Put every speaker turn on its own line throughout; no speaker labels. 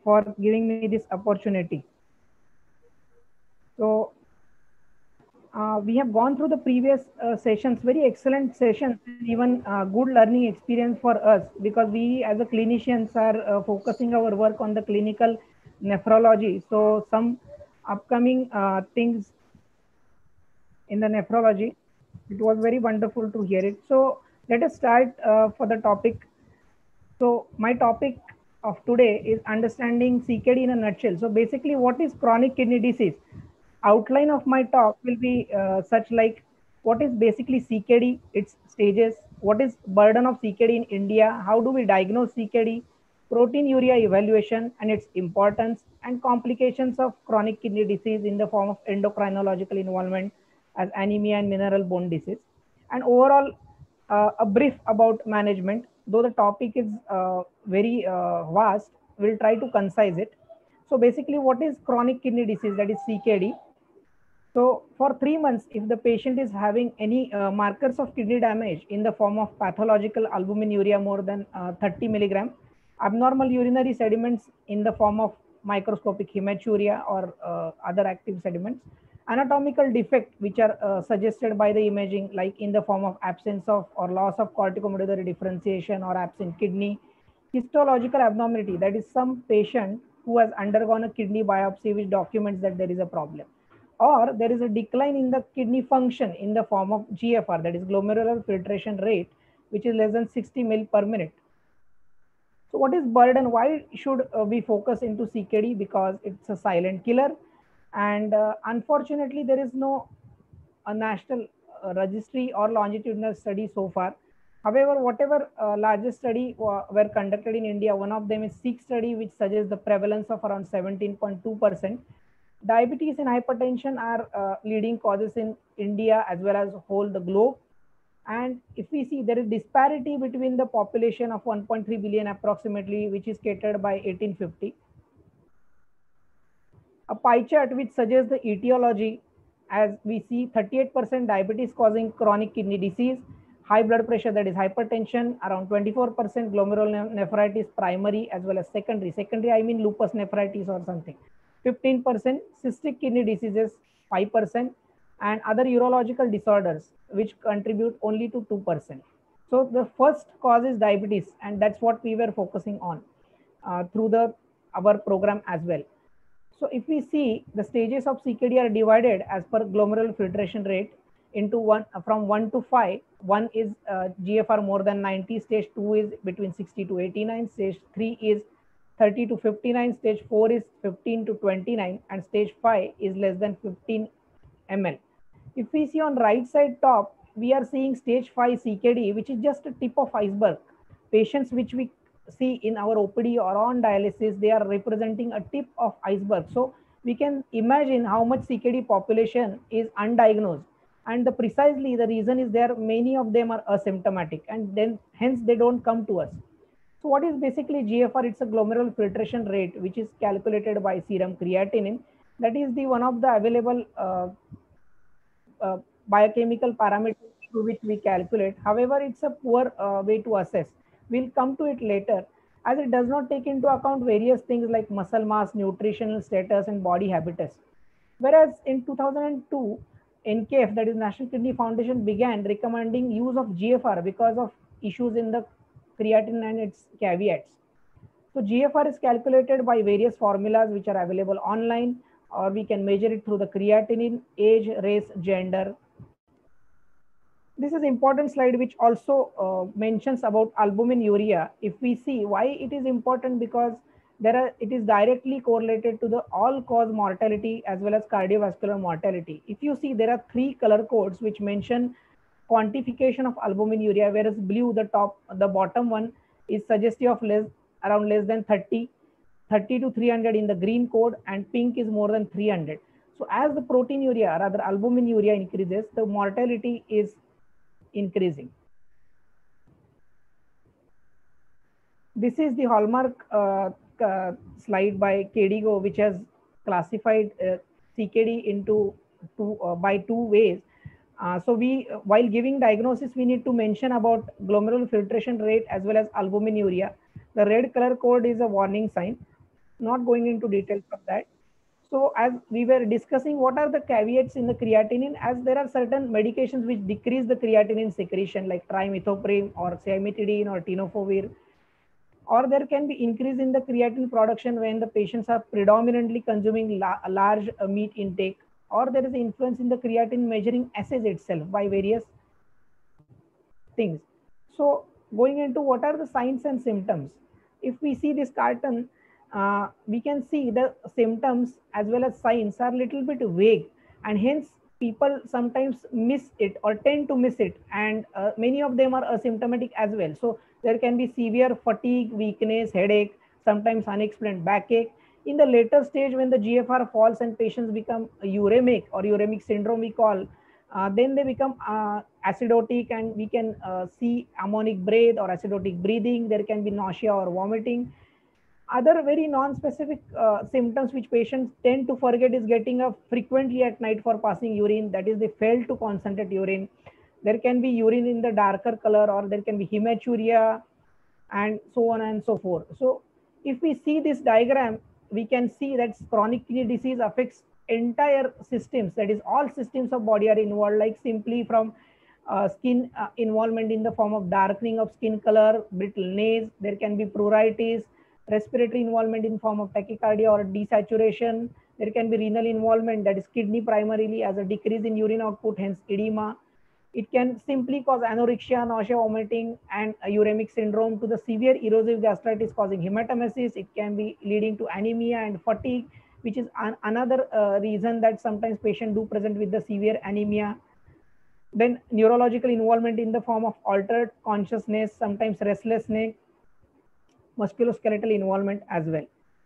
for giving me this opportunity. So we have gone through the previous sessions, very excellent sessions, and even good learning experience for us, because we as a clinicians are focusing our work on the clinical nephrology. So some upcoming things in the nephrology, it was very wonderful to hear it. So let us start for the topic. So my topic of today is understanding CKD in a nutshell. So basically, what is chronic kidney disease? Outline of my talk will be such like what is basically CKD, its stages, what is burden of CKD in India, how do we diagnose CKD, proteinuria evaluation and its importance, and complications of chronic kidney disease in the form of endocrinological involvement as anemia and mineral bone disease, and overall a brief about management. Though the topic is very vast, we'll try to concise it. So basically, what is chronic kidney disease, that is CKD? So for 3 months, if the patient is having any markers of kidney damage in the form of pathological albuminuria more than 30 milligram, abnormal urinary sediments in the form of microscopic hematuria or other active sediments, anatomical defect which are suggested by the imaging, like in the form of absence of or loss of corticomedullary differentiation or absent kidney, histological abnormality, that is some patient who has undergone a kidney biopsy which documents that there is a problem, or there is a decline in the kidney function in the form of GFR, that is glomerular filtration rate, which is less than 60 mil per minute. So what is burden? Why should we focus into CKD? Because it's a silent killer, and unfortunately there is no a national registry or longitudinal study so far. However, whatever largest study were conducted in India, one of them is SEEK study, which suggests the prevalence of around 17.2%. Diabetes and hypertension are leading causes in India as well as whole the globe. And if we see, there is disparity between the population of 1.3 billion approximately, which is catered by 1850. A pie chart which suggests the etiology, as we see 38% diabetes causing chronic kidney disease, high blood pressure, that is hypertension, around 24% glomerulonephritis primary as well as secondary. Secondary, I mean lupus nephritis or something. 15% cystic kidney diseases, 5%, and other urological disorders, which contribute only to 2%. So the first cause is diabetes, and that's what we were focusing on through the our program as well. So if we see, the stages of CKD are divided as per glomerular filtration rate into one from 1 to 5. 1 is GFR more than 90, stage 2 is between 60 to 89, stage 3 is 30 to 59, stage 4 is 15 to 29, and stage 5 is less than 15 ml. If we see on right side top, we are seeing stage 5 CKD, which is just a tip of iceberg. Patients which we see in our OPD or on dialysis, they are representing a tip of iceberg. So we can imagine how much CKD population is undiagnosed. And precisely the reason is there, many of them are asymptomatic, and then hence they don't come to us. So what is basically GFR? It's a glomerular filtration rate, which is calculated by serum creatinine. That is the one of the available biochemical parameters through which we calculate. However, it's a poor way to assess. We'll come to it later, as it does not take into account various things like muscle mass, nutritional status, and body habitus. Whereas in 2002, NKF, that is National Kidney Foundation, began recommending use of GFR because of issues in the creatinine and its caveats. So GFR is calculated by various formulas which are available online, or we can measure it through the creatinine, age, race, gender. This is important slide which also mentions about albuminuria. If we see why it is important, because it is directly correlated to the all cause mortality as well as cardiovascular mortality. If you see, there are 3 color codes which mention quantification of albuminuria, whereas blue, the bottom one, is suggestive of around less than 30 to 300 in the green code, and pink is more than 300. So as the proteinuria, rather albuminuria, increases, the mortality is increasing. This is the hallmark slide by KDIGO, which has classified CKD into by 2 ways. So while giving diagnosis, we need to mention about glomerular filtration rate as well as albuminuria. The red color code is a warning sign. Not going into details of that. So as we were discussing, what are the caveats in the creatinine? As there are certain medications which decrease the creatinine secretion, like trimethoprim or cimetidine or tenofovir, or there can be increase in the creatine production when the patients are predominantly consuming large meat intake, or there is influence in the creatine measuring assays itself by various things. So going into what are the signs and symptoms, if we see this carton, we can see the symptoms as well as signs are little bit vague, and hence people sometimes miss it or tend to miss it, and many of them are asymptomatic as well. So there can be severe fatigue, weakness, headache, sometimes unexplained backache. In the later stage, when the GFR falls and patients become uremic or uremic syndrome we call, then they become acidotic, and we can see ammonic breath or acidotic breathing. There can be nausea or vomiting. Other very non-specific symptoms which patients tend to forget is getting up frequently at night for passing urine. That is, they fail to concentrate urine. There can be urine in the darker color, or there can be hematuria, and so on and so forth. So if we see this diagram, we can see that chronic kidney disease affects entire systems. That is, all systems of body are involved, like simply from skin involvement in the form of darkening of skin color, brittleness. There can be pruritus, respiratory involvement in form of tachycardia or desaturation. There can be renal involvement, that is kidney primarily as a decrease in urine output, hence edema. It can simply cause anorexia, nausea, vomiting, and a uremic syndrome, to the severe erosive gastritis causing hematemesis. It can be leading to anemia and fatigue, which is another reason that sometimes patients do present with the severe anemia. Then neurological involvement in the form of altered consciousness, sometimes restlessness, musculoskeletal involvement as well.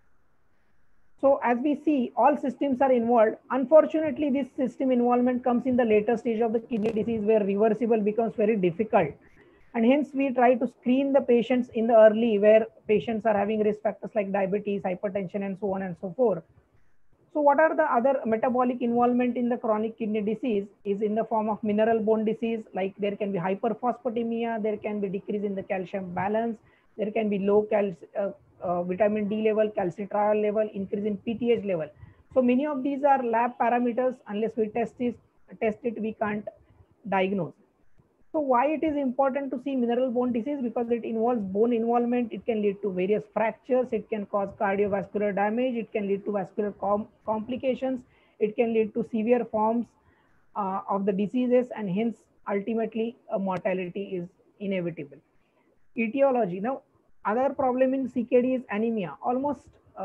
So as we see, all systems are involved. Unfortunately, this system involvement comes in the later stage of the kidney disease, where reversible becomes very difficult. And hence we try to screen the patients in the early, where patients are having risk factors like diabetes, hypertension, and so on and so forth. So what are the other metabolic involvement in the chronic kidney disease is in the form of mineral bone disease, like there can be hyperphosphatemia, there can be decrease in the calcium balance, there can be low vitamin D level, calcitriol level, increase in PTH level. So many of these are lab parameters. Unless we test it, we can't diagnose. So why it is important to see mineral bone disease? Because it involves bone involvement. It can lead to various fractures. It can cause cardiovascular damage. It can lead to vascular complications. It can lead to severe forms of the diseases, and hence ultimately mortality is inevitable. Etiology. Now, other problem in CKD is anemia. Almost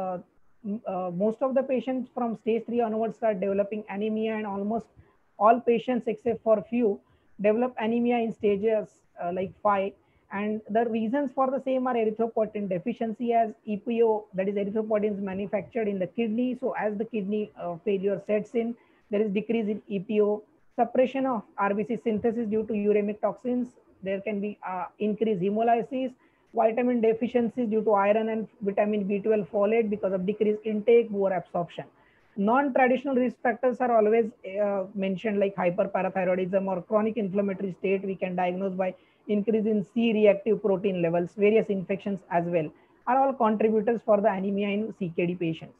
most of the patients from stage 3 onwards start developing anemia, and almost all patients except for few develop anemia in stages like 5. And the reasons for the same are erythropoietin deficiency, as EPO, that is erythropoietin, is manufactured in the kidney. So as the kidney failure sets in, there is decrease in EPO, suppression of RBC synthesis due to uremic toxins. There can be increased hemolysis, vitamin deficiencies due to iron and vitamin B12, folate because of decreased intake, poor absorption. Non-traditional risk factors are always mentioned, like hyperparathyroidism or chronic inflammatory state. We can diagnose by increase in C-reactive protein levels. Various infections as well are all contributors for the anemia in CKD patients.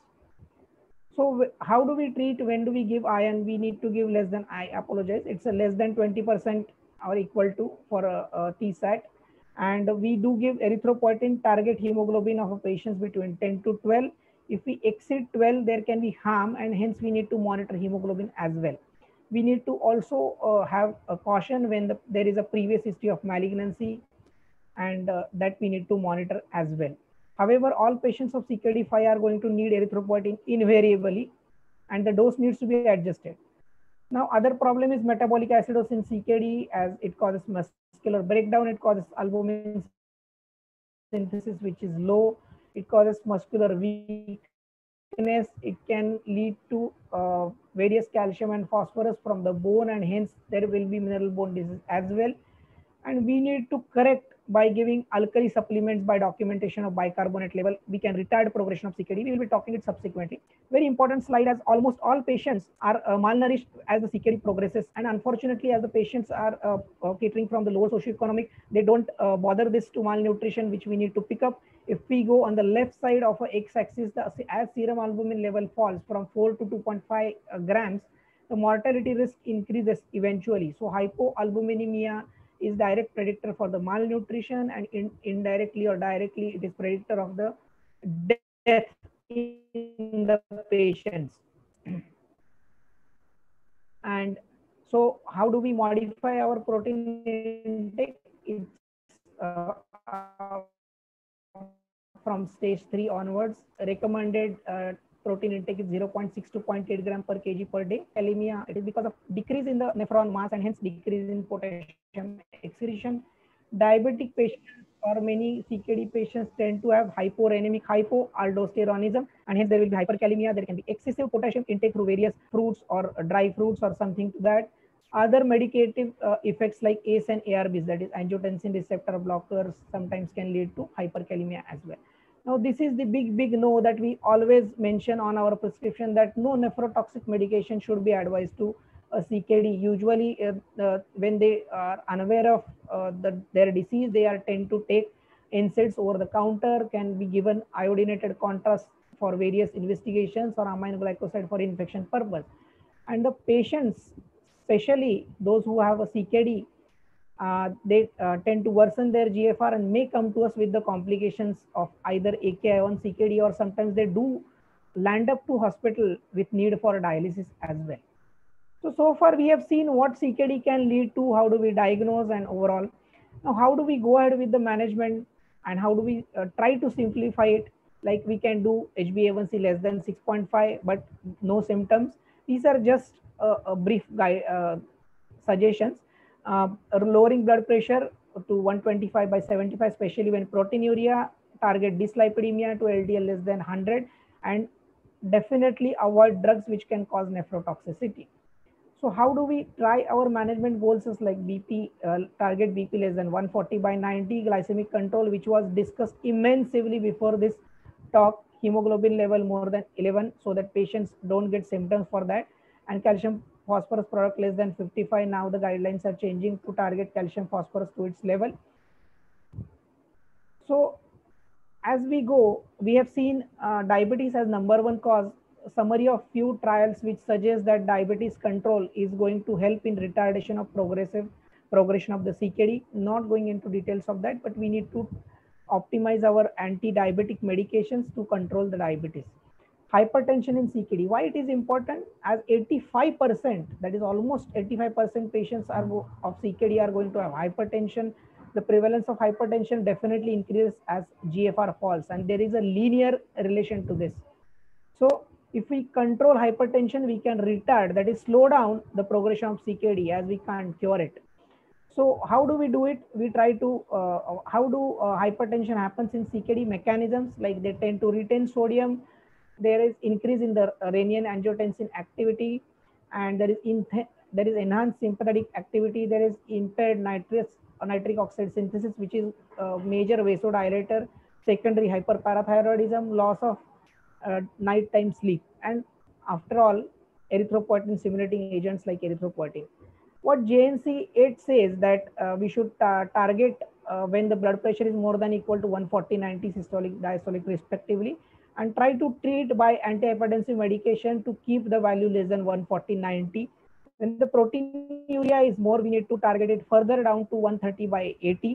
So how do we treat? When do we give iron? We need to give less than, I apologize, it's a less than 20% or equal to for a TSAT. And we do give erythropoietin target hemoglobin of a patients between 10 to 12. If we exceed 12, there can be harm, and hence we need to monitor hemoglobin as well. We need to also have a caution when there is a previous history of malignancy, and that we need to monitor as well. However, all patients of CKD5 are going to need erythropoietin invariably, and the dose needs to be adjusted. Now, other problem is metabolic acidosis in CKD, as it causes muscular breakdown, it causes albumin synthesis, which is low, it causes muscular weakness, it can lead to various calcium and phosphorus from the bone, and hence there will be mineral bone disease as well. And we need to correct by giving alkali supplements by documentation of bicarbonate level, we can retard progression of CKD. We will be talking it subsequently. Very important slide, as almost all patients are malnourished as the CKD progresses. And unfortunately, as the patients are catering from the lower socioeconomic, they don't bother this to malnutrition, which we need to pick up. If we go on the left side of a x-axis, as serum albumin level falls from 4 to 2.5 grams, the mortality risk increases eventually. So hypoalbuminemia is direct predictor for the malnutrition, and indirectly or directly it is predictor of the death in the patients. And so how do we modify our protein intake? It's from stage 3 onwards. Recommended protein intake is 0.6 to 0.8 gram per kg per day. Anemia, it is because of decrease in the nephron mass and hence decrease in potassium excretion. Diabetic patients or many CKD patients tend to have hyporenemic hypoaldosteronism, and hence there will be hyperkalemia. There can be excessive potassium intake through various fruits or dry fruits or something to that. Other medicative effects like ACE and ARBs, that is angiotensin receptor blockers, sometimes can lead to hyperkalemia as well. Now, this is the big no that we always mention on our prescription, that no nephrotoxic medication should be advised to a CKD. Usually, when they are unaware of their disease, they are tend to take NSAIDs over the counter, can be given iodinated contrast for various investigations, or aminoglycoside for infection purpose. And the patients, especially those who have a CKD, they tend to worsen their GFR and may come to us with the complications of either AKI1 CKD, or sometimes they do land up to hospital with need for dialysis as well. So far we have seen what CKD can lead to, how do we diagnose, and overall. Now, how do we go ahead with the management, and how do we try to simplify it? Like we can do HbA1c less than 6.5 but no symptoms. These are just a brief suggestions. Lowering blood pressure to 125/75, especially when proteinuria, target dyslipidemia to LDL less than 100, and definitely avoid drugs which can cause nephrotoxicity. So how do we try our management goals is like BP, target BP less than 140/90, glycemic control, which was discussed immensely before this talk, hemoglobin level more than 11, so that patients don't get symptoms for that, and calcium phosphorus product less than 55. Now the guidelines are changing to target calcium phosphorus to its level. So as we go, we have seen diabetes as #1 cause. A summary of few trials which suggest that diabetes control is going to help in retardation of progression of the CKD. Not going into details of that, but we need to optimize our anti-diabetic medications to control the diabetes. Hypertension in CKD, why it is important? As 85%, that is almost 85% patients are of CKD are going to have hypertension. The prevalence of hypertension definitely increases as GFR falls, and there is a linear relation to this. So if we control hypertension, we can retard, that is slow down the progression of CKD, as we can't cure it. So how do we do it? We try to, how do hypertension happens in CKD? Mechanisms like they tend to retain sodium, there is increase in the renin-angiotensin activity, and there is enhanced sympathetic activity, there is impaired nitric oxide synthesis, which is a major vasodilator, secondary hyperparathyroidism, loss of nighttime sleep, and after all, erythropoietin stimulating agents like erythropoietin. What JNC 8 says that we should target when the blood pressure is more than equal to 140/90 systolic, diastolic respectively, and try to treat by antihypertensive medication to keep the value less than 140/90. When the proteinuria is more, we need to target it further down to 130/80.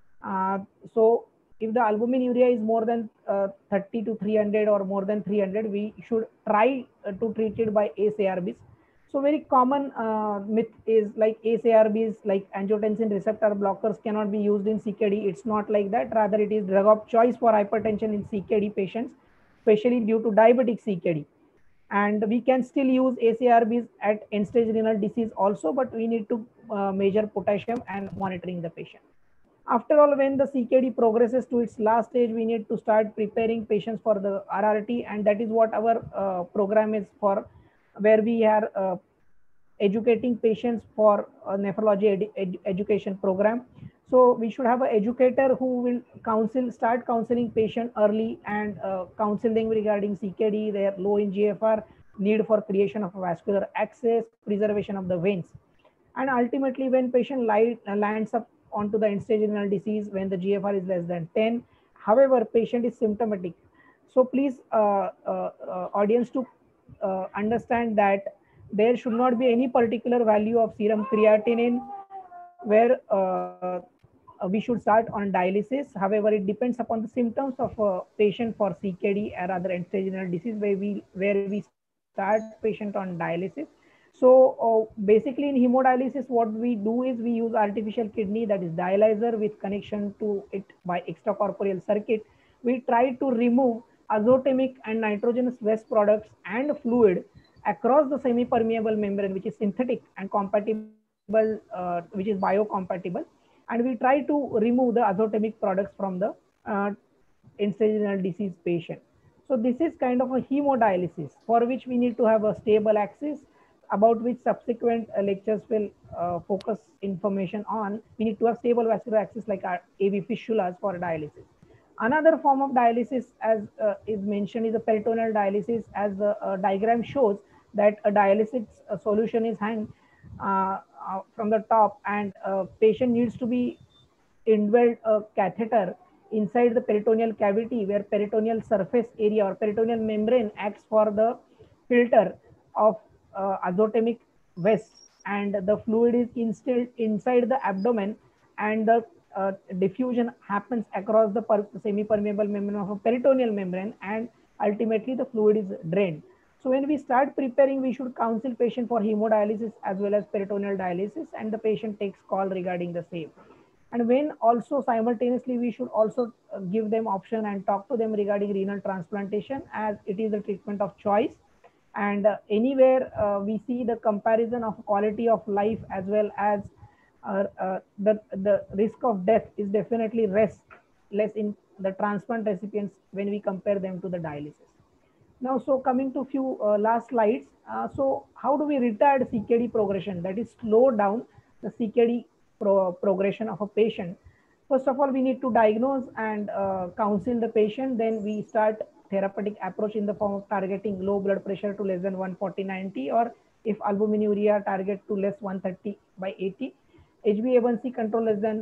So if the albuminuria is more than 30 to 300 or more than 300, we should try to treat it by ACE/ARBs. So very common myth is like ACE/ARBs, like angiotensin receptor blockers, cannot be used in CKD. It's not like that. Rather, it is drug of choice for hypertension in CKD patients, especially due to diabetic CKD. And we can still use ACE/ARBs at end-stage renal disease also, but we need to measure potassium and monitoring the patient. After all, when the CKD progresses to its last stage, we need to start preparing patients for the RRT, and that is what our program is for, where we are educating patients for a nephrology education program. So we should have an educator who will start counseling patient early and counsel them regarding CKD, their low in GFR, need for creation of a vascular access, preservation of the veins. And ultimately, when patient lands up onto the end-stage renal disease, when the GFR is less than 10, however, patient is symptomatic. So please, audience, to understand that there should not be any particular value of serum creatinine where we should start on dialysis. However, it depends upon the symptoms of a patient for CKD or other end-stage renal disease where we start patient on dialysis. So basically in hemodialysis, what we do is we use artificial kidney, that is dialyzer, with connection to it by extracorporeal circuit. We try to remove azotemic and nitrogenous waste products and fluid across the semi-permeable membrane, which is synthetic and compatible, which is biocompatible, and we try to remove the azotemic products from the uh, end-stage renal disease patient. So this is kind of a hemodialysis for which we need to have a stable axis, about which subsequent lectures will focus information on. We need to have stable vascular axis like our AV fistulas for dialysis. Another form of dialysis, as is mentioned, is a peritoneal dialysis. As the diagram shows, that a dialysis solution is hanged from the top, and patient needs to be indwelled a catheter inside the peritoneal cavity, where peritoneal surface area or peritoneal membrane acts for the filter of azotemic waste, and the fluid is instilled inside the abdomen, and the diffusion happens across the semi-permeable membrane of a peritoneal membrane, and ultimately the fluid is drained. So when we start preparing, we should counsel patient for hemodialysis as well as peritoneal dialysis, and the patient takes call regarding the same. And when also simultaneously, we should also give them option and talk to them regarding renal transplantation, as it is a treatment of choice. And anywhere we see the comparison of quality of life as well as the risk of death is definitely less in the transplant recipients when we compare them to the dialysis. Now, so coming to few last slides. So how do we retard CKD progression, that is slow down the CKD progression of a patient? First of all, we need to diagnose and counsel the patient. Then we start therapeutic approach in the form of targeting low blood pressure to less than 140/90, or if albuminuria, target to less 130/80, HbA1c control less than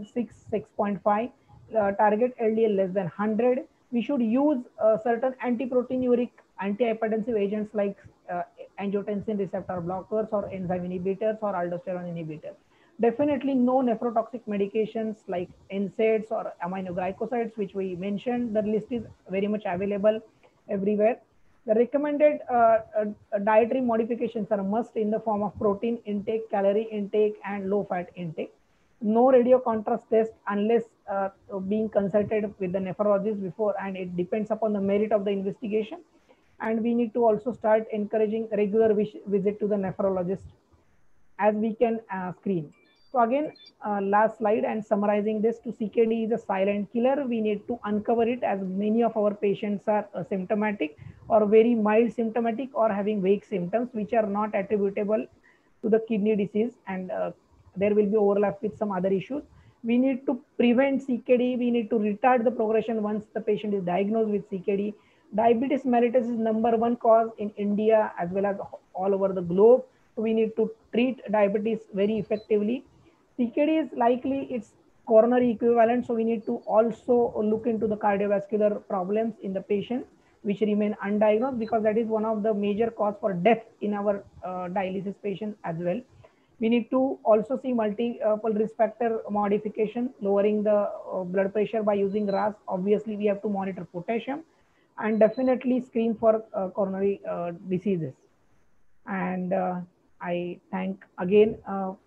6.5, target LDL less than 100. We should use certain antiproteinuric antihypertensive agents like angiotensin receptor blockers or enzyme inhibitors or aldosterone inhibitors. Definitely no nephrotoxic medications like NSAIDs or aminoglycosides, which we mentioned. The list is very much available everywhere. The recommended dietary modifications are must in the form of protein intake, calorie intake, and low fat intake. No radio contrast test unless being consulted with the nephrologist before, and it depends upon the merit of the investigation. And we need to also start encouraging regular visit to the nephrologist as we can screen. So again, last slide and summarizing this, to CKD is a silent killer. We need to uncover it, as many of our patients are symptomatic or very mild symptomatic or having vague symptoms which are not attributable to the kidney disease, and there will be overlap with some other issues. We need to prevent CKD. We need to retard the progression once the patient is diagnosed with CKD. Diabetes mellitus is number one cause in India as well as all over the globe. So we need to treat diabetes very effectively. CKD is likely its coronary equivalent, so we need to also look into the cardiovascular problems in the patient which remain undiagnosed, because that is one of the major cause for death in our dialysis patients as well. We need to also see multiple risk factor modification, lowering the blood pressure by using RAS. Obviously, we have to monitor potassium and definitely screen for coronary diseases. And I thank again